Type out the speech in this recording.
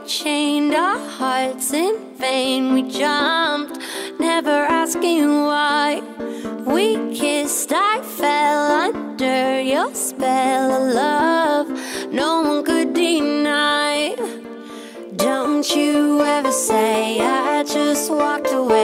chained our hearts in vain. We jumped, never asking why. We kissed, I fell under your spell of love no one could deny. Don't you ever say I just walked away.